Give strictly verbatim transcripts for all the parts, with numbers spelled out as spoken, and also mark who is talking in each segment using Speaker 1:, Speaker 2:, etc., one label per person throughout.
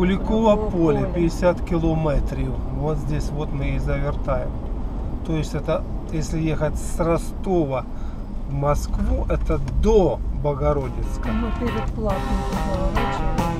Speaker 1: Куликово поле, пятьдесят километров. Вот здесь вот мы и завертаем. То есть это, если ехать с Ростова в Москву, это до Богородицка.
Speaker 2: Мы перед платным поворачиваем.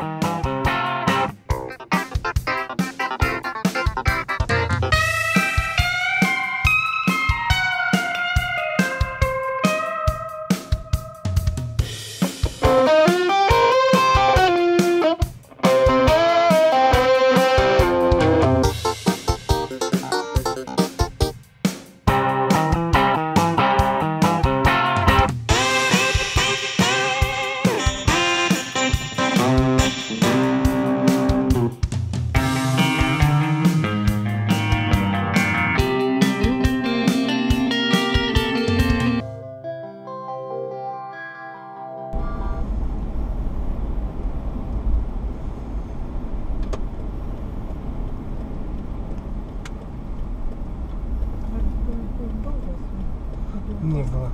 Speaker 1: Не было.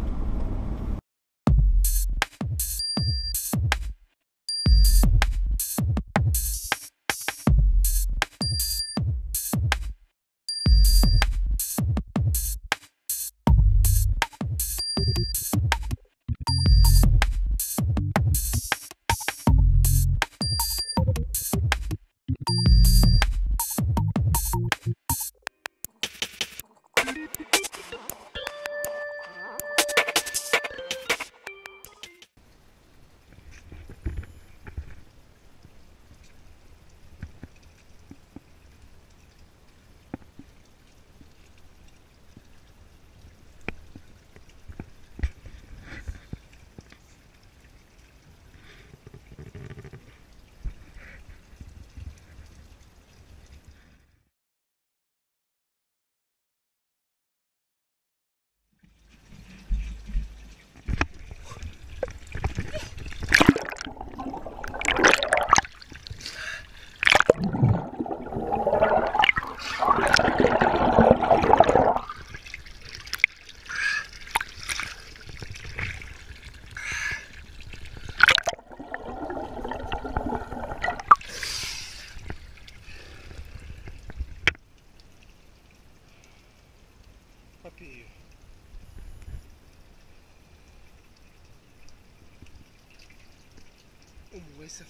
Speaker 1: Попей. Умойся.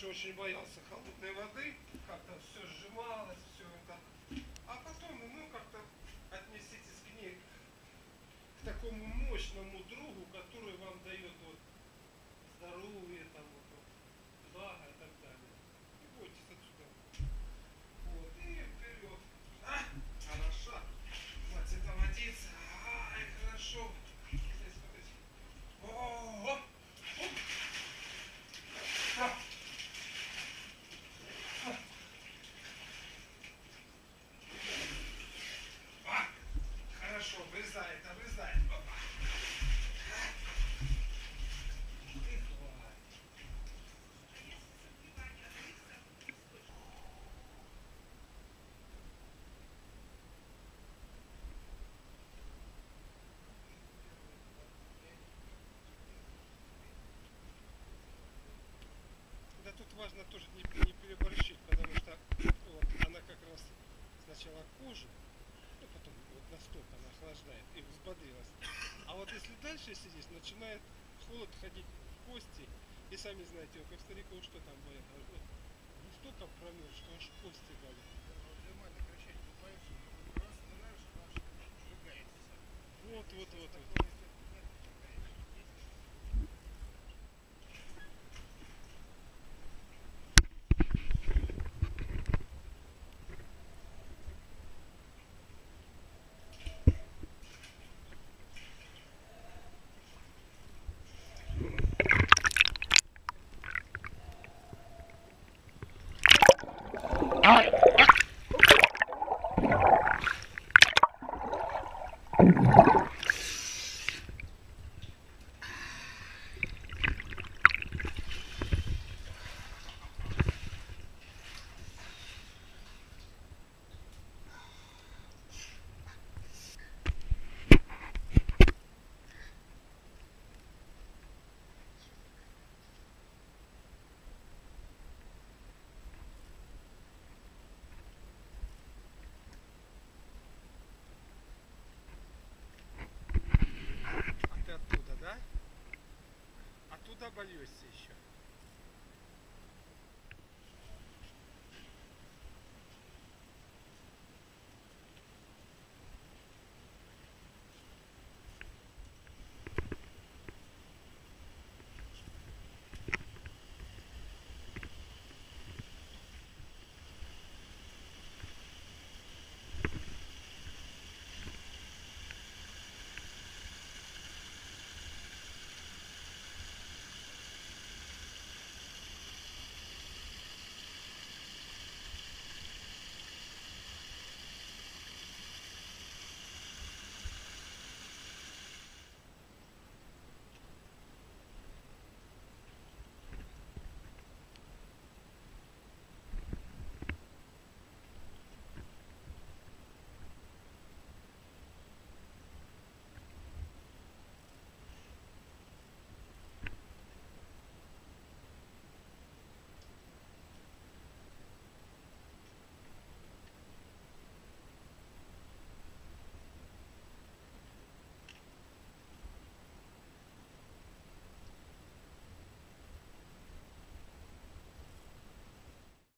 Speaker 1: очень боялся холодной воды, как-то все сжималось, все это. А потом, ну, как-то отнеситесь к ней, к такому мощному другу, который вам дает вот здоровье, там, вот, вот, благо и так далее. Не бойтесь отсюда. Вот, и вперед. А, хорошо. Вот это водица. Ай, хорошо. Здесь, смотрите. О, оп, оп. А. А, хорошо, влезает, влезает. Опа. И хватит. Да тут важно тоже не, не переборщить, потому что вот она как раз сначала кожу, ну потом вот настолько она охлаждает и взбодрилась. А вот если дальше сидишь, начинает холод ходить в кости. И сами знаете, как стариков что там болит. Вот, настолько промерз, что аж кости болят. Вот, вот, вот, вот. А ты оттуда, да? Оттуда боешься еще.